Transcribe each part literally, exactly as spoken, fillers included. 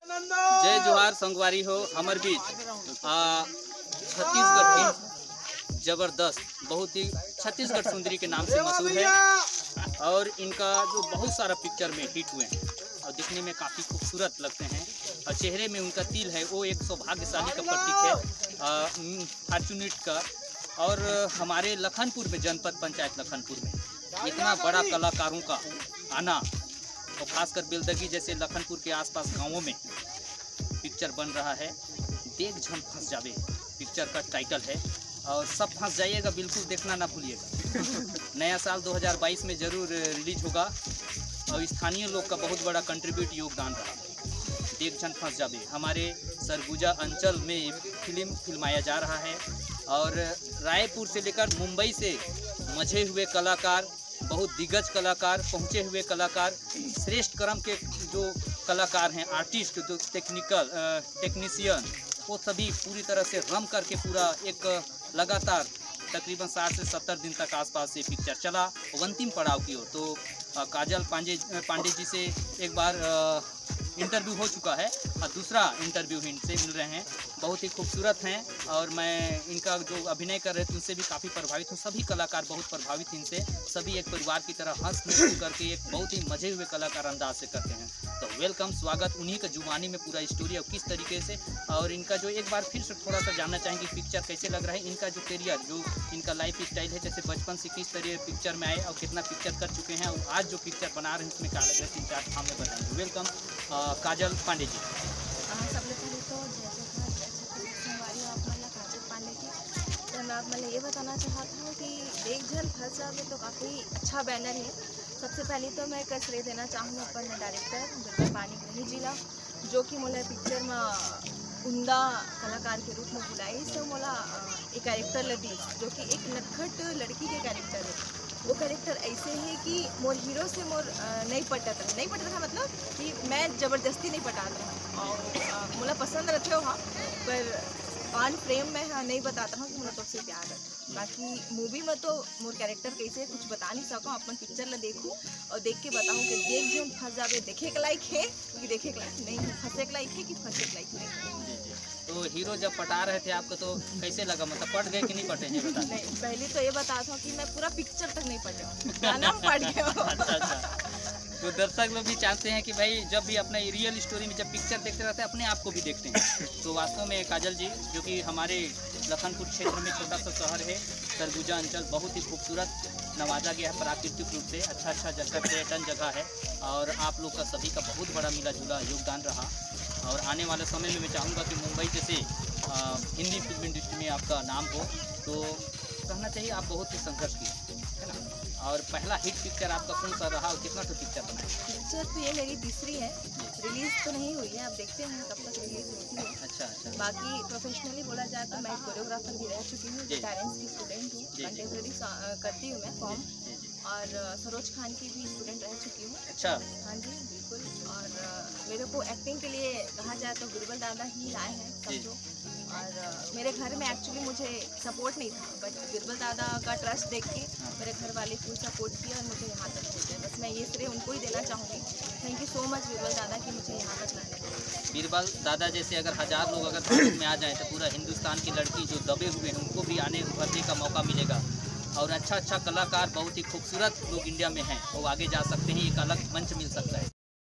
जय जोहार संगवारी हो हमार बीच छत्तीसगढ़ की जबरदस्त बहुत ही छत्तीसगढ़ सुंदरी के नाम से मशहूर है और इनका जो बहुत सारा पिक्चर में हिट हुए हैं और दिखने में काफ़ी खूबसूरत लगते हैं और चेहरे में उनका तिल है वो एक सौभाग्यशाली का प्रतीक है फॉर्चुनेट का। और हमारे लखनपुर में जनपद पंचायत लखनपुर में इतना बड़ा कलाकारों का आना और खासकर बेलदगी जैसे लखनपुर के आसपास गांवों में पिक्चर बन रहा है। देख झन फंस जावे पिक्चर का टाइटल है और सब फंस जाइएगा, बिल्कुल देखना ना भूलिएगा। नया साल दो हज़ार बाईस में ज़रूर रिलीज होगा और स्थानीय लोग का बहुत बड़ा कंट्रीब्यूट योगदान रहा। देख झन फंस जावे हमारे सरगुजा अंचल में फिल्म फिल्माया जा रहा है और रायपुर से लेकर मुंबई से मजे हुए कलाकार, बहुत दिग्गज कलाकार, पहुँचे हुए कलाकार, श्रेष्ठ क्रम के जो कलाकार हैं, आर्टिस्ट, जो टेक्निकल टेक्नीशियन, वो सभी पूरी तरह से रम करके पूरा एक लगातार तकरीबन साठ से सत्तर दिन तक आसपास से पिक्चर चला अंतिम पड़ाव की ओर। तो काजल पांडे पांडे जी से एक बार इंटरव्यू हो चुका है और दूसरा इंटरव्यू इनसे मिल रहे हैं। बहुत ही खूबसूरत हैं और मैं इनका जो अभिनय कर रहे थे उनसे भी काफ़ी प्रभावित हूँ। सभी कलाकार बहुत प्रभावित इनसे, सभी एक परिवार की तरह हंस मिल करके एक बहुत ही मजे हुए कलाकार अंदाज से करते हैं। तो वेलकम, स्वागत उन्हीं का जुबानी में पूरा स्टोरी और किस तरीके से, और इनका जो एक बार फिर से थोड़ा सा जानना चाहेंगे पिक्चर कैसे लग रहा है, इनका जो करियर, जो इनका लाइफ स्टाइल है, जैसे बचपन से किस तरह पिक्चर में आए और कितना पिक्चर कर चुके हैं और आज जो पिक्चर बना रहे हैं उसमें क्या लग रहा है, तीन चार काम में बताएंगे। वेलकम काजल पांडे जी। सबले पहले तो जय संगवारी आप मतलब काजल पांडे जी। तो मैं आप मतलब ये बताना चाहता हूँ कि देख झन फंस जावे तो काफ़ी अच्छा बैनर है। सबसे पहले तो मैं एक श्रेय देना चाहूँ अपन डायरेक्टर बिरबल पानीग्राही जी ला, जो कि मोला पिक्चर में उमदा कलाकार के रूप में बुलाई। तो मोला एक कैरेक्टर लगी जो कि एक नटखट लड़की के कैरेक्टर है। वो कैरेक्टर ऐसे है कि मोर हीरो से मोर नहीं पटता नहीं पटता था, मतलब कि मैं ज़बरदस्ती नहीं पटाता रहा और मोला पसंद रहते हो हाँ, पर ऑन फ्रेम में हाँ नहीं बताता हूँ कि मोला तो से प्यार है। बाकी मूवी में तो मोर कैरेक्टर कैसे कुछ बता नहीं सकूँ, अपन पिक्चर ला देखूँ और देख के बताऊँ कि देख जन फंस जावे देखे के लायक है कि देखे के लायक नहीं है, फंसे के लायक है कि फंसे के लायक नहीं है। तो हीरो जब पटा रहे थे आपको तो कैसे लगा, मतलब पट गए कि नहीं पटे हैं बता? नहीं, पहले तो ये बताता हूँ कि मैं पूरा पिक्चर तक नहीं पढ़ी हूँ, गाना में पढ़ गया हूँ। अच्छा अच्छा। तो दर्शक लोग भी चाहते हैं कि भाई जब भी अपने रियल स्टोरी में जब पिक्चर देखते रहते हैं अपने आप को भी देखते हैं। तो वास्तव में काजल जी, जो कि हमारे लखनपुर क्षेत्र में छोटा सा शहर है, सरगुजा अंचल बहुत ही खूबसूरत नवाजा गया है प्राकृतिक रूप से, अच्छा अच्छा जगह पर्यटन जगह है और आप लोग का सभी का बहुत बड़ा मिला जुला योगदान रहा। और आने वाले समय में मैं चाहूँगा कि मुंबई जैसे हिंदी फिल्म इंडस्ट्री में आपका नाम हो, तो कहना चाहिए आप बहुत ही संघर्ष किए है ना। और पहला हिट पिक्चर आपका कौन सा रहा और कितना तो पिक्चर बनाया? पिक्चर तो ये मेरी तीसरी है, रिलीज तो नहीं हुई है, अब देखते हैं कब तक रिलीज होती है। अच्छा अच्छा। बाकी प्रोफेशनली बोला जाए तो मैं कोरियोग्राफर भी रह चुकी हूँ, पेरेंट्स की स्टूडेंट हूँ, कंटेम्प्रेरी करती हूँ मैं फॉर्म, और सरोज खान की भी स्टूडेंट रह चुकी हूँ। अच्छा। हाँ जी बिल्कुल। और मेरे को एक्टिंग के लिए कहा जाए तो बिरबल दादा ही लाए हैं समझो। और मेरे घर में एक्चुअली मुझे सपोर्ट नहीं था, बट बिरबल दादा का ट्रस्ट देख के मेरे घर वाले फुल सपोर्ट किया और मुझे यहाँ तक भेजा। बस मैं ये श्रेय उनको ही देना चाहूँगी। Thank you so much Birbal दादा कि मुझे यहाँ तक लाने का। बिरबल दादा जैसे अगर हज़ार लोग अगर भारत में आ जाएँ तो पूरा हिंदुस्तान की लड़की जो दबे हुए हैं उनको भी आने उभरने का मौका मिलेगा और अच्छा अच्छा कलाकार, बहुत ही खूबसूरत लोग इंडिया में हैं, वो आगे जा सकते हैं, एक अलग मंच मिल सकता है।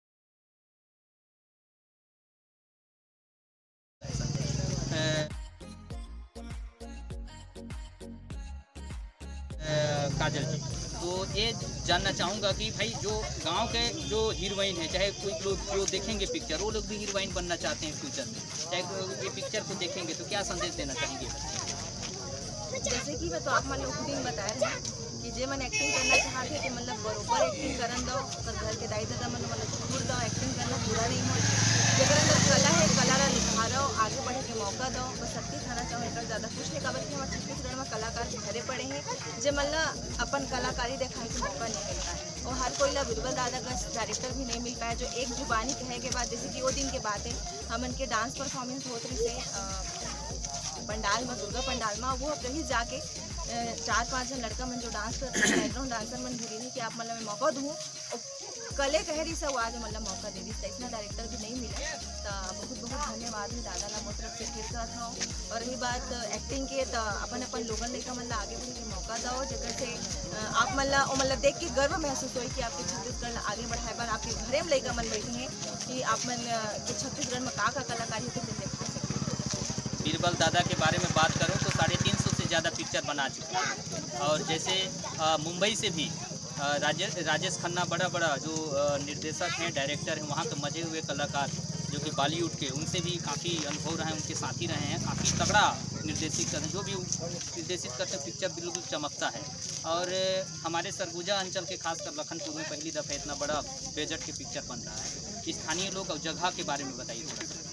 काजल जी, तो ये जानना चाहूँगा कि भाई जो गांव के जो हीरोइन है, चाहे कोई लोग जो देखेंगे पिक्चर वो लोग भी हीरोइन बनना चाहते हैं फ्यूचर में, चाहे ये पिक्चर को देखेंगे तो क्या संदेश देना चाहेंगे? जैसे कि मैं तो आप मान लो खुद ही बता रहे हैं कि जे मन एक्टिंग करना चाहते कि मतलब बरोबर एक्टिंग करन दो, अगर घर के दाई दादा मन मतलब छूट दो, एक्टिंग करना पूरा नहीं हो, जगह अंदर कला है कला ला निखारो, आगे बढ़े के मौका दो। बस सबके खाना चाहो एक ज़्यादा कुछ नहीं, काबर कि हमारे छत्तीसगढ़ में कलाकार भरे पड़े हैं जो मतलब अपन कलाकारी दिखाने का मौका नहीं मिलता है और हर कोई ला बिरबल दादा का डायरेक्टर भी नहीं मिल पाया जो एक जुबानी कहे के बाद, जैसे कि वो दिन के बाद है हमन के डांस परफॉर्मेंस होते रही से पंडाल में, दुर्गा पंडाल में, वो रही जाके चार पाँच जन लड़का मन जो डांस करते हैं, बैकग्राउंड डांसर मन भी रही कि आप मतलब मैं मौका दूँ, कले कह रही सब आज मतलब मौका दे दी, इतना डायरेक्टर भी नहीं मिला। तो आशीर्वाद है दादा ला मोर तरफ से फिर करत हूँ। और रही बात एक्टिंग के तो अपन अपन लोगन लइका मन ला आगे बढ़े के मौका दो, जेकर से आप मन ला ओ मतलब देख के गर्व महसूस होई कि आपके छत्तीसगढ़ ला आगे बढ़ाए बर आपके घरे में लइका मन बैठी हैं कि आप मन के छत्तीसगढ़ में का का कलाकारी होते हैं दिखा सकते। बीरबल दादा के बारे में बात करूं तो साढ़े तीन सौ से ज़्यादा पिक्चर बना चुके हैं। और जैसे आ, मुंबई से भी आ, राजेश राजेश खन्ना बड़ा बड़ा जो आ, निर्देशक हैं, डायरेक्टर हैं, वहाँ के मजे हुए कलाकार जो कि बॉलीवुड के, उनसे भी काफ़ी अनुभव रहे हैं, उनके साथी रहे हैं, काफ़ी तगड़ा निर्देशित करते हैं। जो भी निर्देशित करते हैं पिक्चर बिल्कुल चमकता है। और हमारे सरगुजा अंचल के खासकर लखनपुर में पहली दफ़ा इतना बड़ा बजट के पिक्चर बन रहा है। स्थानीय लोग और जगह के बारे में बताइए थोड़ा सा।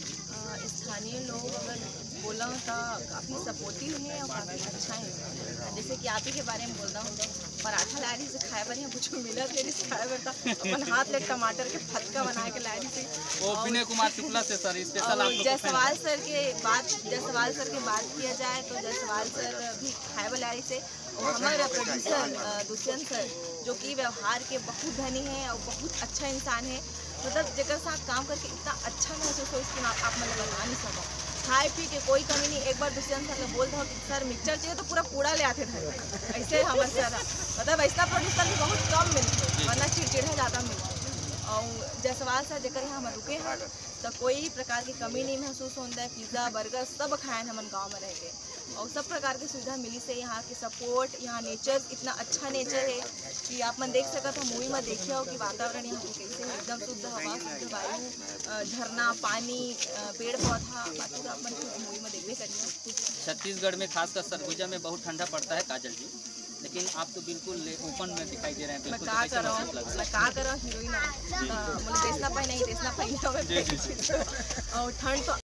स्थानीय लोग अगर बोला तो काफ़ी सपोर्टिव है और काफ़ी अच्छा है। जैसे कि आप ही के बारे में बोल रहा हूँ, पराठा लारी से खाए बर यहाँ कुछ मिला थे खाए बर था अपन हाथ ले टमाटर के फटका बना के लारी से। वो विनय कुमार शुक्ला से सर स्पेशल आप जायसवाल सर के बात जायसवाल सर की बात किया जाए तो जायसवाल सर भी खाए बर लारी से। और हमारे प्रोड्यूसर दुष्यंत सर जो कि व्यवहार के बहुत धनी हैं और बहुत अच्छा इंसान है, मतलब जेकर साथ काम करके इतना अच्छा महसूस हो इसकी आप, आप मतलब बता नहीं सको। खाए पी के कोई कमी नहीं। एक बार दुष्यंत सर ने बोल दो कि सर मिक्सचर चाहिए तो पूरा पूरा ले आते थे, ऐसे हमारे सर मतलब ऐसा प्रोड्यूसर भी बहुत कम मिलते, वरना चिड़चिड़ा ज़्यादा मिलते। और जायसवाल सर जेकर यहाँ हम रुके हैं तो कोई प्रकार की कमी नहीं महसूस होता है। पिज़्ज़ा बर्गर सब खाए हम गाँव में रह के और सब प्रकार की सुविधा मिली से। यहाँ की सपोर्ट, यहाँ नेचर इतना अच्छा नेचर है कि आप मन देख सकते हो, मूवी में देखे हो कि वातावरण यहाँ पे कैसे है, एकदम शुद्ध हवा, शुद्ध वायु, झरना, पानी, पेड़ पौधा, बाकी आप मन मूवी में देखते करिए। छत्तीसगढ़ में खासकर सरगुजा में बहुत ठंडा पड़ता है काजल जी, लेकिन आप तो बिल्कुल ओपन में दिखाई दे रहे हैं। मैं का कर रहा हूँ मैं का कर रहा हूँ हीरोइन मुझे देशना पाई नहीं देशना पाई और ठंड तो